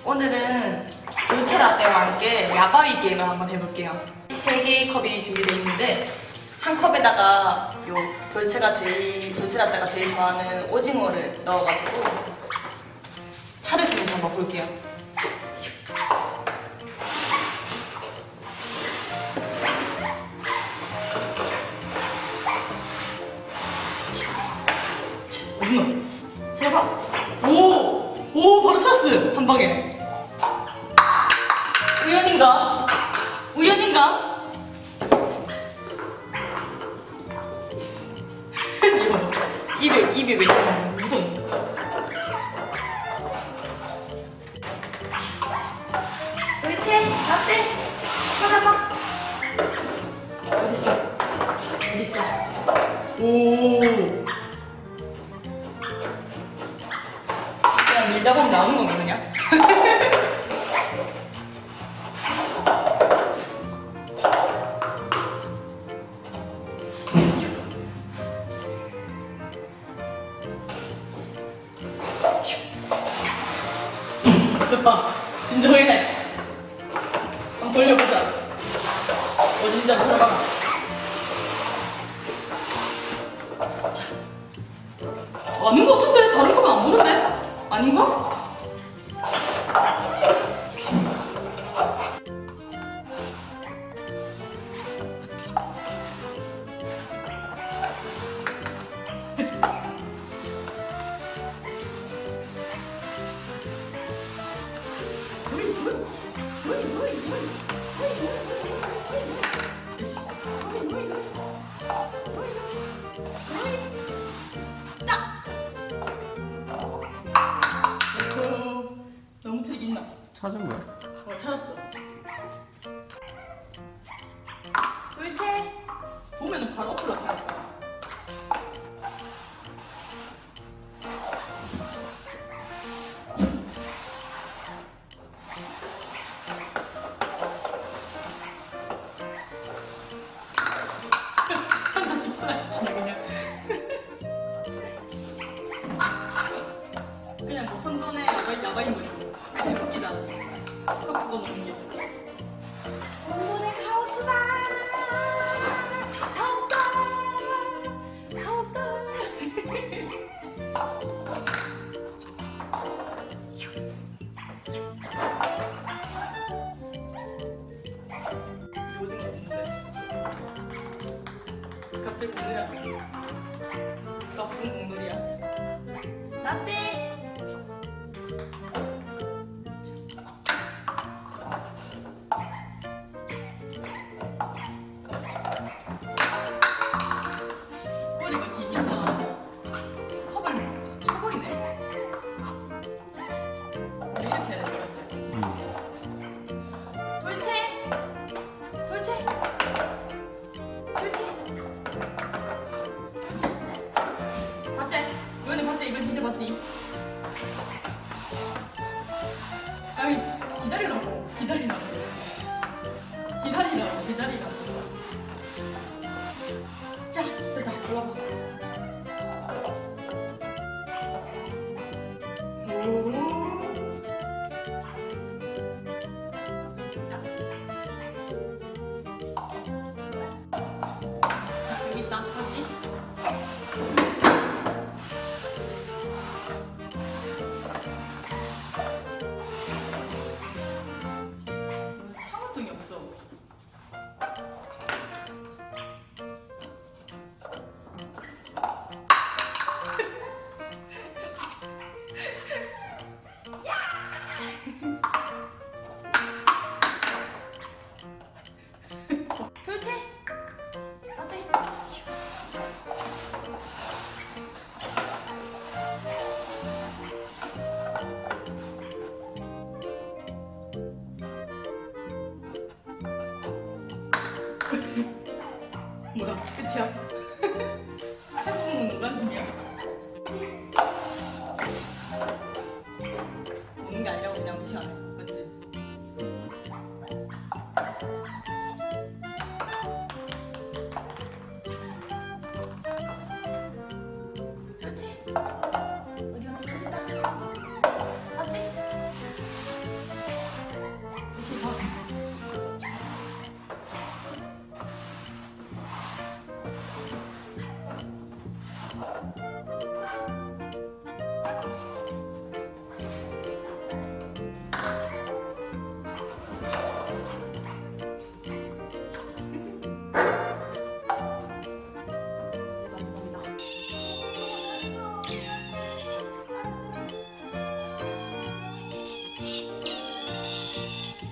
오늘은 돌체 라떼와 함께 야바위 게임을 한번 해볼게요. 3개의 컵이 준비되어 있는데 한 컵에다가 요 돌체 라떼가 제일 좋아하는 오징어를 넣어가지고 찾을 수 있는지 한번 볼게요. 어딨노? 제발! 오! 바로 찾았어! 한 방에! 우연인가? 우연인가? 이거 입에 왜 이렇게 묻었니? 돌체 라떼 찾아봐. 어딨어? 오. 그냥 밀다 보면 나오는 건가 그냥? 있어봐. 진정해. 한번 돌려보자. 어딘지 한번 들어가. 자. 아닌 것 같은데? 다른 거면 안 보는데? 아닌가? 너무 튀긴다. 찾은 거야? 찾았어. 돌체 보면은 바로 올라가니까. 하나씩 그냥. 그냥 뭐 선전에 야바인 거지. 그냥 웃기잖아. 그거 먹는 게. 오늘의 카오스다. 가옵다. 오징어 먹는데. 갑자기 오늘이야. 나쁜 공놀이야. 라떼. 꼬리가 기니까 컵을 쳐버리네. 이렇게 해야 되는 거지? 돌체! 봤지? 이번에 봤지? 이거 진짜 봤디? 아니 기다리라고. 자, 됐다. 올라가. 자, 여기 있다. 봤지? 참을성이 없어. 돌체! 맞지? 뭐야? 끝이야? 해보는 건 노란색이야? 먹는 게 아니라고 그냥 무시하네. 맞지? 그렇지? 어디 갔나? 여기 있다. 맞지? 컵.